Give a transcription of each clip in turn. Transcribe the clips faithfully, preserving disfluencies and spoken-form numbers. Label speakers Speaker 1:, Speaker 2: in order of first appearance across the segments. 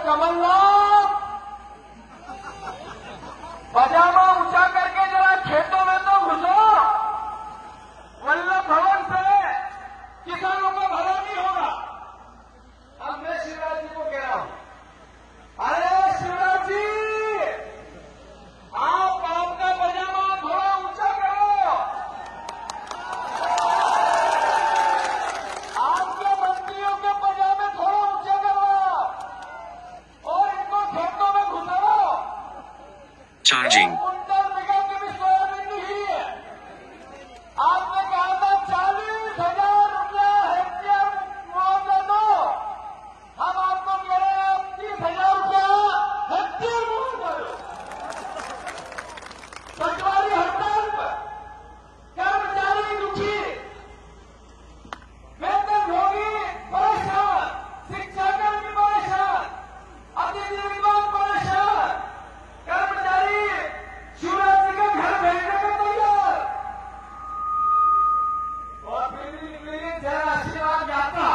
Speaker 1: कमलनाथ पजामा ऊंचा करके जरा खेतों में तो घुसो। वल्लभ भवन से किसानों का भला नहीं होगा। अब मैं शिवराज जी को कह रहा हूं, अरे शिवराज जी, आप आपका पजामा थोड़ा ऊंचा करो। आपके मंत्रियों के पजामे थोड़ा ऊंचे करो और इनको खेतों में घुसाओ।
Speaker 2: चार्जिंग
Speaker 1: कुंटल बिघा की भी सोयाबीन नहीं है। आपने कहा था चालीस हजार रुपया हेक्टेयर मुआवजा दो, हम आपको कह रहे हैं आप तीस हजार रुपया हेक्टेयर मुआवजा दो। पटवारी हड़ताल पर, कर्मचारी दुखी, वेतनभोगी परेशान, शिक्षाकर्मी परेशान, अतिथि विभाग परेशान, कर्मचारी शिवराज जी के घर भेजने को तैयार। और फिर भी निकली जन आशीर्वाद यात्रा।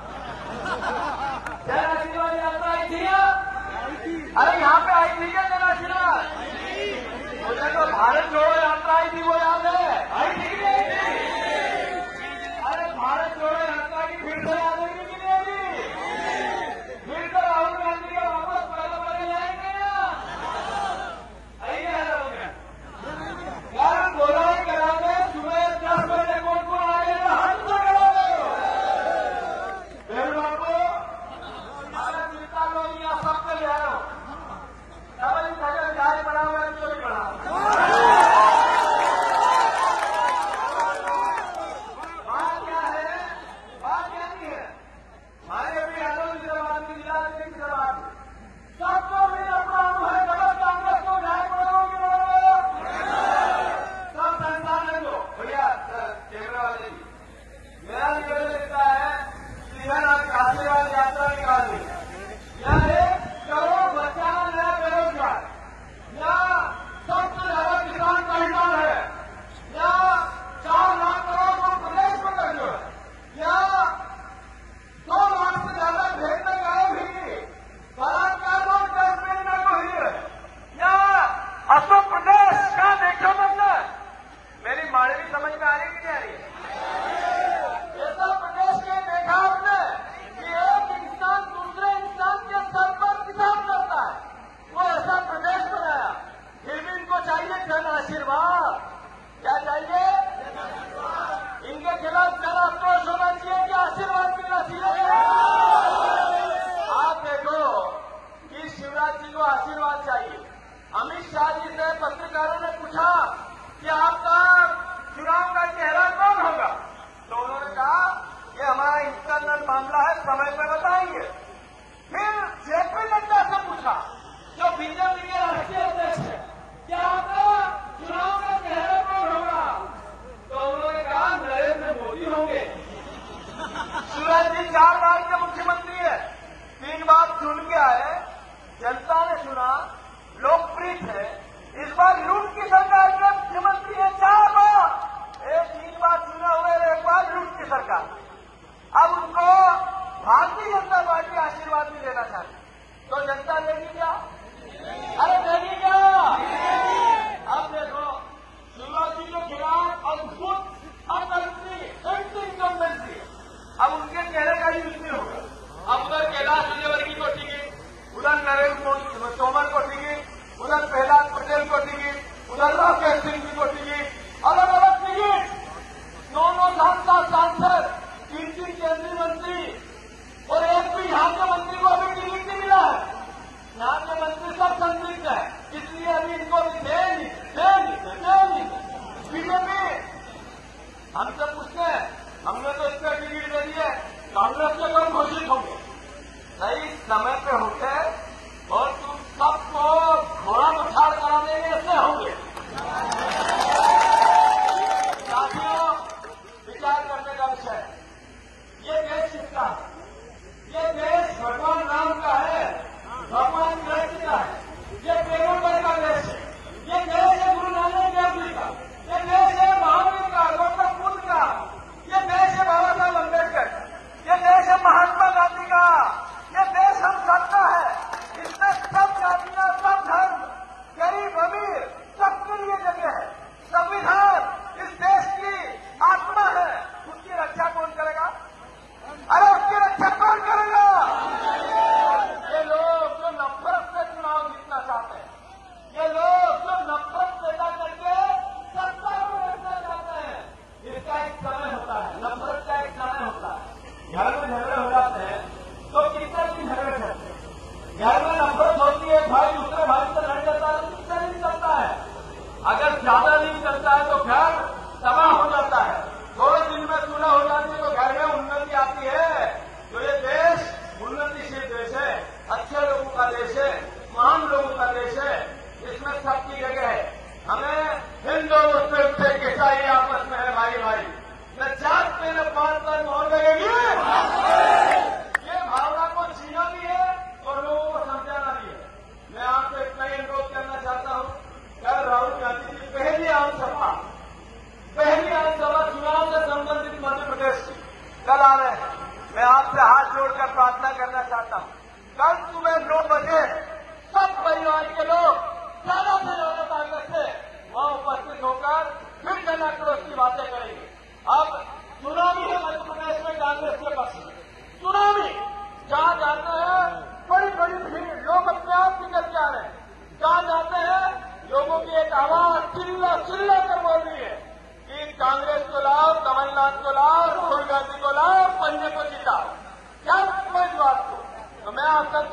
Speaker 1: जन आशीर्वाद यात्रा आई थी या? अरे यहाँ पे आई थी क्या जन आशीर्वाद? मुझे तो भारत जोड़ो यात्रा आई थी, वो याद है? आई थी कि नहीं थी? अरे भारत जोड़ो यात्रा की फिर से याद है कि नहीं अभी? फिर तो राहुल गांधी का वापस पहले पहले जाएंगे ना? आइए हो गया यार, बोला ही करा दे। सुबह दस बजे कौन कौन आ गया हाथ से करा दो। फिर बाबू अरे चिंता लो, यहाँ सबके ले आयो। डबल धगल जाए बड़ा हुआ तो भी बड़ा। बात क्या है? बात क्या नहीं है? हमारे भी यादव की तरफ आदमी, जिला की तरफ आदमी, सबको भी अपना अनुभव डबल कांग्रेस को जाए बढ़ाओगे बढ़ाओ। सब संस्थान है लो भैया कैमरा वाले जी, मेरा निवेदन लिखता है कि यह आशीर्वाद यात्रा निकाल दी या एक करोड़ बच्चा नया बेरोजगार, या सबसे ज्यादा किसान पहचान है, या चार लाख करोड़ को प्रदेश में कर दो, या दो लाख से ज्यादा भेजने गए भी बलात्कार और कश्मीर में हुई है, या असम प्रदेश का देखो मतलब। मेरी माड़ी भी समझ में आ रही कि नहीं आ रही है? ऐसा प्रदेश के देखा आपने कि एक इंसान दूसरे इंसान के सर पर किसान करता है, वो ऐसा प्रदेश बनाया। फिर भी इनको चाहिए जन आशीर्वाद। क्या चाहिए? इनके खिलाफ जन आक्रोश होना चाहिए कि आशीर्वाद मिलना चाहिए? आप देखो कि शिवराज जी को आशीर्वाद चाहिए। अमित शाह जी से पत्रकारों ने पूछा कि आपका चुनाव का चेहरा कौन होगा, तो उन्होंने कहा कि हमारा इंटरनल मामला है, समय पर बताएंगे। फिर जेपी नड्डा से पूछा, जो बीजेपी के राष्ट्रीय अध्यक्ष है, क्या आपका चुनाव का चेहरा कौन होगा, तो उन्होंने कहा नरेंद्र मोदी होंगे। शिवराज जी चार बार के मुख्यमंत्री है, तीन बार चुन के आए, जनता ने चुना, लोकप्रिय है। इस बार लूट की सरकार के मुख्यमंत्री है चार बार, एक तीन बार चुने हुए, एक बार लूट की सरकार। अब उनको भारतीय जनता पार्टी आशीर्वाद भी देना चाहती, तो जनता देगी क्या? अरे देगी क्या? अब देखो शिवराज जी के खिलाफ अद्भुत अकल्पनीय एंटी इनकम्बेंसी, अब उनके चेहरे का ही विषय होगा। अब उधर कैलाश विजयवर्गीय को टिकट, उधर नरेंद्र तोमर को टिकट, उधर प्रहलाद पटेल को टिकट, उधर राकेश सिंह जी को टिकट, अलग अलग टिकट, नौ नौ सांसद सांसद, तीन तीन केंद्रीय मंत्री, और एक भी यहाँ के मंत्री को अभी टिकट नहीं मिला है। यहाँ के मंत्री सब संदिग्ध है, इसलिए अभी इनको भी दे नहीं दे नहीं दे नहीं। बीजेपी हमसे पूछते हैं, हमने तो इसका टिकट दे दिया, कांग्रेस के कब घोषित होंगे? सही समय पे होते और तुम सबको घोड़ा उछाल करा देंगे, ऐसे होंगे। साथियों, विचार करने का विषय है, ये देश किसका है? ये देश भगवान राम का है, भगवान कृष्ण का है, ये पेगम्बर का देश है, ये देश है गुरु नानक देव जी का, ये देश है महावीर का, गौतम बुद्ध का, ये देश है बाबा साहब अम्बेडकर का, ये देश है महात्मा गांधी का, ये देश हम सबका है।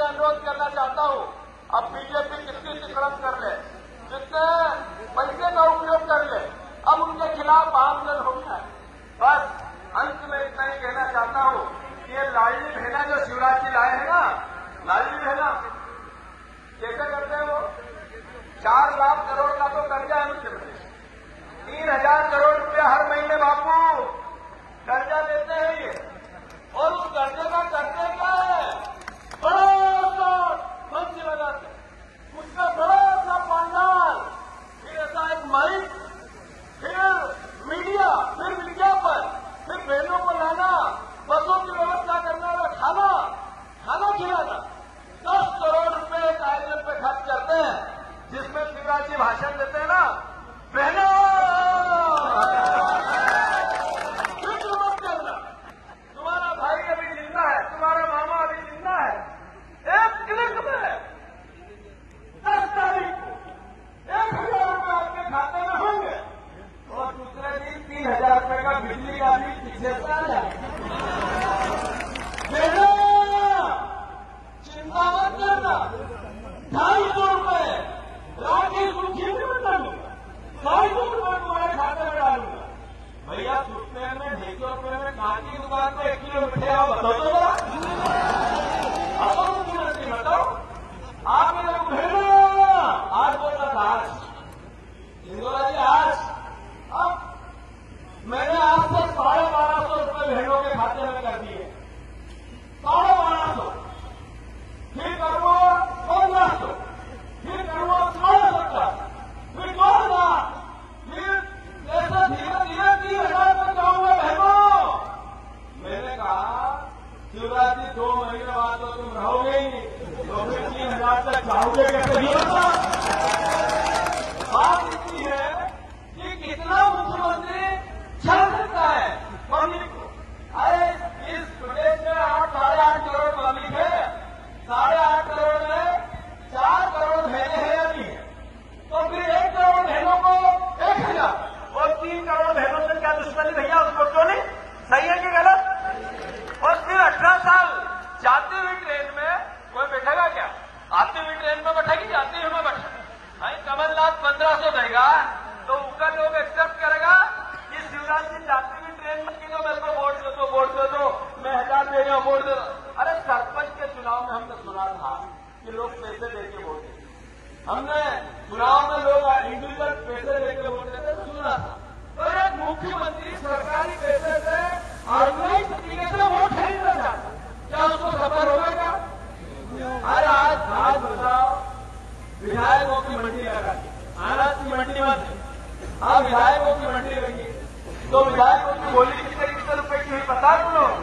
Speaker 1: से अनुरोध करना चाहता हूं, अब बीजेपी कितनी तिक्रम कर ले, जितने पैसे का उपयोग कर ले, अब उनके खिलाफ आंदोलन हो गया है। बस अंत में इतना ही कहना चाहता हूं कि ये लाडली बहना जो शिवराज जी लाए हैं ना, लाडली बहना कैसे करते हैं वो? चार लाख करोड़ का तो कर्जा है मुख्यमंत्री, तीन हजार करोड़ रुपया हर महीने बापू कर्जा देते हैं ये, और उस कर्जे का करते क्या है? बड़ा सा मंच लगाते, उसका बड़ा सा पंडाल, फिर ऐसा एक माइक, फिर मीडिया, फिर विज्ञापन, फिर बहनों को लाना, बसों की व्यवस्था करना और खाना खाना खिलाना, दस करोड़ रुपए एक आयोजन पे खर्च करते हैं, जिसमें शिवराज जी भाषण देते हैं ना, बहनों फिक्र मत करना, तुम्हारा भाई अभी जिंदा है, तुम्हारा मामा अभी जिंदा है, एक क्लिक में दस तारीख को एक हजार रुपये आपके खाते में होंगे और दूसरे दिन तीन हजार रुपये का बिजली का बिल पीछे से आ जाएगा। चिंता मत करना, ढाई सौ रुपये राखी सुखी में बता दूंगा, ढाई सौ रुपये तुम्हारे खाते में डालूंगा। भैया छुट्टे में ढाई सौ रुपये में कहाँ की दुकान पे एक किलो मिठाई बताओ तो जरा, अब मुख्यमंत्री बताओ, आप मेरे को भेजो, आज बोला था आज इंदौरा जी, आज अब मैंने आज से साढ़े बारह सौ रुपये बहनों के खाते में कर दिए, साढ़े बारह सौ, फिर करूँ पंद्रह सौ, फिर करूँ साढ़े सत्तर, फिर दो हजार, फिर ऐसे धीरे धीरे तीन हजार तक जाऊंगा बहनों। मैंने कहा शिवराज जी दो महीने बाद तो तुम रहोगे ही, तो फिर तीन हजार तक जाओगे कैसे? भी होगा। बात इतनी है कि कितना मुख्यमंत्री छल सकता है पब्लिक को। अरे इस प्रदेश में आठ साढ़े आठ करोड़ पब्लिक है, साढ़े आठ करोड़ में चार करोड़ बहनें हैं अभी, तो फिर एक करोड़ बहनों को एक हजार और तीन करोड़ बहनों से क्या दुश्मनी भैया? उसको क्यों नहीं? सही है कि गलत? और फिर अठारह साल जाती हुई ट्रेन में कोई बैठेगा क्या? आती हुई ट्रेन में बैठेगी, जाती हुई में बैठेगा। भाई कमलनाथ पंद्रह सौ देगा तो उसका लोग एक्सेप्ट करेगा कि शिवराज जी जाती हुई ट्रेन में क्यों मेरे को वोट दो तो वोट दो दो मैं हजार दे रहा हूं वोट दे दो। अरे सरपंच के चुनाव में हमने सुना था कि लोग पैसे देके वोट देते, हमने चुनाव में लोग इंडिविजुअल पैसे देके वोट देते सुना था। तो एक मुख्यमंत्री सरकारी पैसे से ऑर्गेनाइज तरीके से वोट खरीदना चाहता, क्या उसको सफर होगा? अरे आज आज बताओ, विधायकों की मंडी लगा दी, अनाज की मंडी मत, हाँ विधायकों की मंडी लगी, तो विधायकों की बोली कितने कितने रुपए की हुई पता है तुम?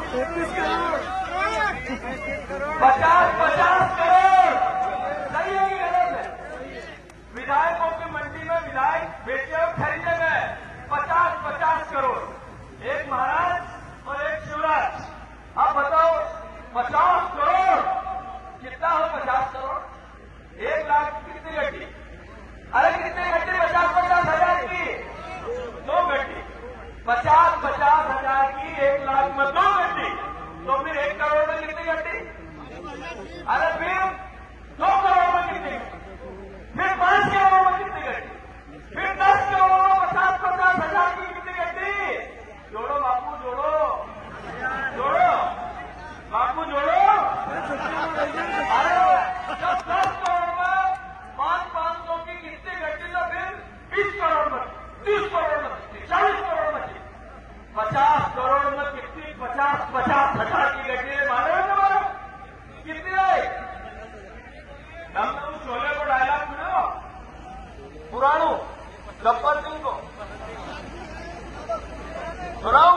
Speaker 1: पचास पचास करोड़। सही है कि गलत है? विधायकों की मंडी में विधायक बेचे और खरीदे गए पचास पचास करोड़, एक महाराज और एक शिवराज। आप बताओ पचास करोड़ कितना हो? पचास करोड़ एक लाख कितनी गड्डी? अरे कितनी गड्डी? पचास पचास हजार की दो गड्डी, पचास पचास हजार की एक लाख में दो गड्डी, तो फिर एक करोड़ में कितनी गड्डी? अरे फिर दो करोड़ में कितनी? फिर पांच करोड़ में कितनी गड्डी? फिर दस करोड़ में पचास पचास हजार की कितनी गड्डी? जोड़ो बापू, जोड़ो जोड़ो बापू, जोड़ो। अरे जब दस करोड़ में पांच पांच सौ की कितनी गड्डी, तो फिर बीस करोड़ में, तीस करोड़ में, चालीस करोड़ में, पचास करोड़ में कितनी? पचास पचास हजार की गड्डी मानो ना मानो कितनी है? हम तुम शोले को डायलॉग सुनो पुराणु गब्बर सिंह को सुनाओ,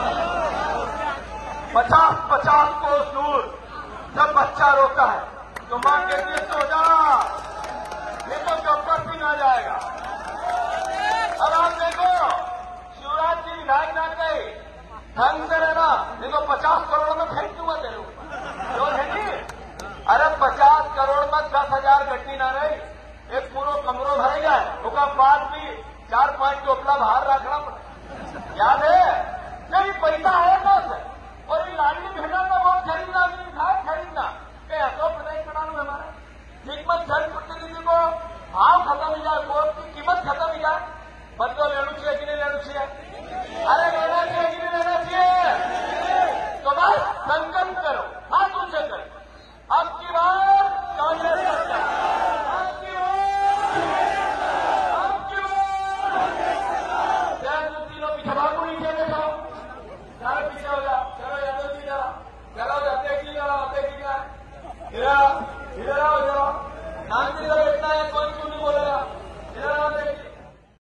Speaker 1: पचास पचास को दूर जब बच्चा रोता है तो मां कहती है सो जा, ये तो गब्बर सिंह आ जाएगा। अब आप देखो शिवराज जी विधायक ना कहे ढंग से रहना, देखो पचास करोड़ में खरीद दूंगा तेरे जो है नहीं। अरे पचास करोड़ में दस हजार गड्डी ना रही, एक पूरा कमरों भरे जाए, उसका बाद भी चार पांच टोपला बाहर रखना पड़े, याद है? नहीं पैसा है बस, और ये लाडली बहना का वोट खरीदना भी था, खरीदना क्या तो प्रदेश इधर आओ, इधर आओ, इधर आओ। शांति से बैठना है, कौन